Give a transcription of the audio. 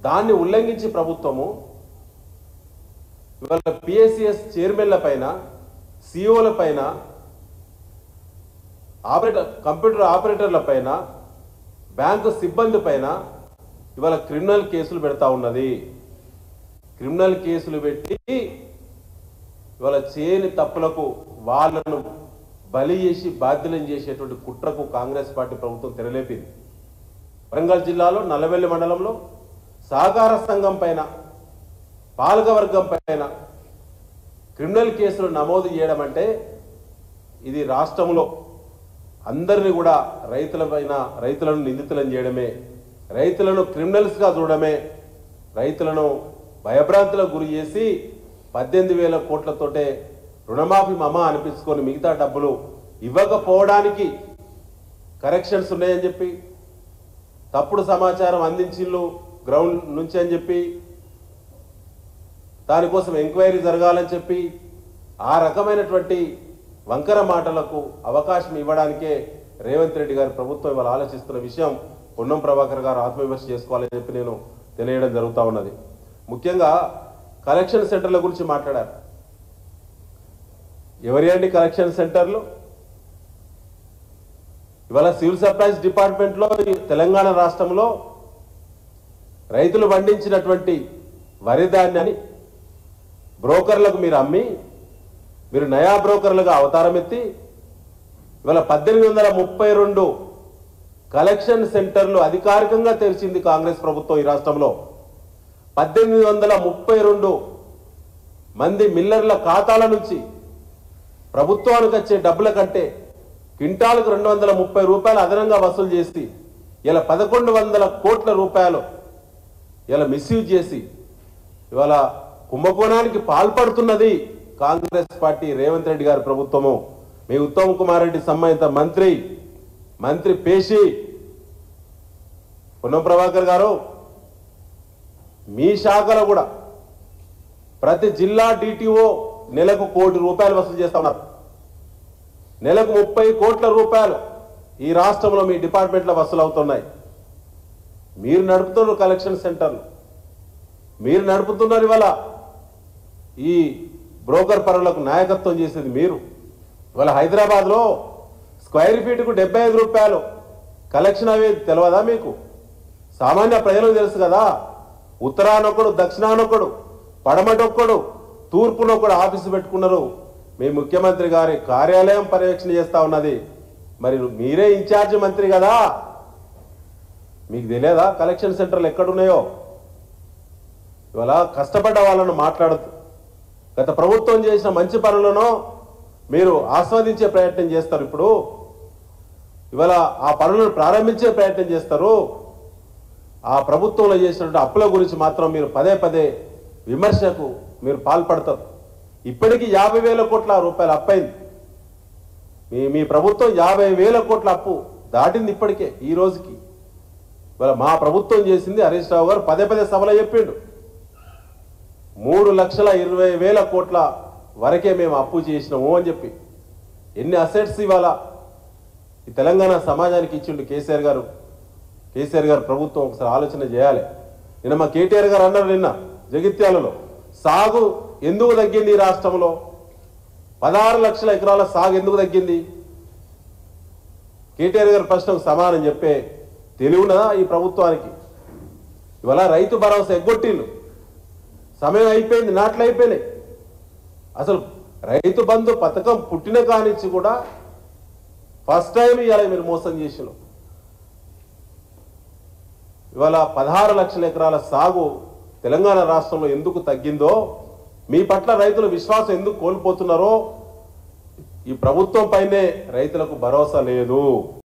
దాన్ని ఉల్లంఘించి ప్రభుత్వము ఇవాళ పిఎస్సిఎస్ చైర్మన్ల పైన సిఇఓల పైన కంప్యూటర్ ఆపరేటర్ల పైన బ్యాంకు సిబ్బంది పైన ఇవాళ క్రిమినల్ కేసులు పెడతా ఉన్నది. క్రిమినల్ కేసులు పెట్టి ఇవాళ చేయని తప్పులకు వాళ్ళను బలి చేసి బాధ్యులను చేసేటువంటి కుట్రకు కాంగ్రెస్ పార్టీ ప్రభుత్వం తెరలేపింది. వరంగల్ జిల్లాలో నల్లవెల్లి మండలంలో సహకార సంఘం పైన పాలకవర్గం పైన క్రిమినల్ కేసులు నమోదు చేయడం అంటే ఇది రాష్ట్రంలో అందరినీ కూడా రైతులను నిందితులను చేయడమే, రైతులను క్రిమినల్స్గా చూడడమే, రైతులను భయభ్రాంతులకు గురి చేసి 18,000 కోట్లతోటే రుణమాఫీ మమ అనిపించుకొని మిగతా డబ్బులు ఇవ్వకపోవడానికి కరెక్షన్స్ ఉన్నాయని చెప్పి తప్పుడు సమాచారం అందించిళ్ళు గ్రౌండ్ నుంచి అని చెప్పి దానికోసం ఎంక్వైరీ జరగాలని చెప్పి ఆ రకమైనటువంటి వంకర మాటలకు అవకాశం ఇవ్వడానికే రేవంత్ రెడ్డి గారి ప్రభుత్వం ఇవాళ ఆలోచిస్తున్న విషయం పొన్నం ప్రభాకర్ గారు ఆత్మవిమర్శ చేసుకోవాలని చెప్పి నేను తెలియడం జరుగుతూ ఉన్నది. ముఖ్యంగా కలెక్షన్ సెంటర్ల గురించి మాట్లాడారు. ఎవరి అండి కలెక్షన్ సెంటర్లు? ఇవాళ సివిల్ సప్లైస్ డిపార్ట్మెంట్లో తెలంగాణ రాష్ట్రంలో రైతులు పండించినటువంటి వరి ధాన్యాన్ని బ్రోకర్లకు మీరు అమ్మి మీరు నయా బ్రోకర్లుగా అవతారం ఎత్తి ఇవాళ 1832 కలెక్షన్ సెంటర్లు అధికారికంగా తెరిచింది కాంగ్రెస్ ప్రభుత్వం ఈ రాష్ట్రంలో. 1832 మంది మిల్లర్ల ఖాతాల నుంచి ప్రభుత్వానికి వచ్చే డబ్బుల కంటే క్వింటాలకు 230 రూపాయలు అదనంగా వసూలు చేసి ఇలా 1100 కోట్ల రూపాయలు ఇలా మిస్యూజ్ చేసి ఇవాళ కుంభకోణానికి పాల్పడుతున్నది కాంగ్రెస్ పార్టీ రేవంత్ రెడ్డి గారి ప్రభుత్వము. మీ ఉత్తమ్ కుమార్ రెడ్డి సంబంధిత మంత్రి పేషి పొన్నం ప్రభాకర్ గారు మీ శాఖలో కూడా ప్రతి జిల్లా డిటిఓ నెలకు 1 కోటి రూపాయలు వసూలు చేస్తా ఉన్నారు. నెలకు 30 కోట్ల రూపాయలు ఈ రాష్ట్రంలో మీ డిపార్ట్మెంట్లో వసూలు అవుతున్నాయి. మీరు నడుపుతున్నారు కలెక్షన్ సెంటర్లు, మీరు నడుపుతున్నారు. ఇవాళ ఈ బ్రోకర్ పరులకు నాయకత్వం చేసేది మీరు. ఇవాళ హైదరాబాద్లో స్క్వేర్ ఫీట్కు 75 రూపాయలు కలెక్షన్ అవేది తెలియదా మీకు? సామాన్య ప్రజలకు తెలుసు కదా. ఉత్తరానొక్కడు, దక్షిణానొక్కడు, పడమటొక్కడు, తూర్పునొక్కడు ఆఫీసు పెట్టుకున్నారు. మీ ముఖ్యమంత్రి గారి కార్యాలయం పర్యవేక్షణ చేస్తా ఉన్నది. మరి మీరే ఇన్ఛార్జ్ మంత్రి కదా, మీకు తెలియదా కలెక్షన్ సెంటర్లు ఎక్కడున్నాయో? ఇవాళ కష్టపడ్డ వాళ్ళను మాట్లాడద్దు. గత ప్రభుత్వం చేసిన మంచి పనులను మీరు ఆస్వాదించే ప్రయత్నం చేస్తారు. ఇప్పుడు ఇవాళ ఆ పనులను ప్రారంభించే ప్రయత్నం చేస్తారు. ఆ ప్రభుత్వంలో చేసినటువంటి అప్పుల గురించి మాత్రం మీరు పదే విమర్శకు మీరు పాల్పడతారు. ఇప్పటికీ 50,000 కోట్ల రూపాయలు అప్పైంది. మీ ప్రభుత్వం 50,000 కోట్ల అప్పు దాటింది ఇప్పటికే ఈ రోజుకి. ఇవాళ మా ప్రభుత్వం చేసింది హరీష్ రావు గారు పదే సభలో చెప్పిండు, 3,20,000 కోట్ల వరకే మేము అప్పు చేసినాము అని చెప్పి. ఎన్ని అసెట్స్ ఇవాళ ఈ తెలంగాణ సమాజానికి ఇచ్చిండు కేసీఆర్ గారు ప్రభుత్వం. ఒకసారి ఆలోచన చేయాలి. నిన్న మా కేటీఆర్ గారు అన్నారు, నిన్న జగిత్యాలలో సాగు ఎందుకు తగ్గింది ఈ రాష్ట్రంలో? 16 లక్షల ఎకరాల సాగు ఎందుకు తగ్గింది? కేటీఆర్ గారి ప్రశ్నకు సమాధానం చెప్పే తెలివి ఉన్నదా ఈ ప్రభుత్వానికి? ఇవాళ రైతు భరోసా ఎగ్గొట్టిండు, సమయం అయిపోయింది, నాట్లు అయిపోయినాయి. అసలు రైతు బంధు పథకం పుట్టిన కానించి కూడా ఫస్ట్ టైం ఇవాళ మీరు మోసం చేసిన. ఇవాళ 16 లక్షల ఎకరాల సాగు తెలంగాణ రాష్ట్రంలో ఎందుకు తగ్గిందో, మీ పట్ల రైతుల విశ్వాసం ఎందుకు కోల్పోతున్నారో, ఈ ప్రభుత్వం పైనే రైతులకు భరోసా లేదు.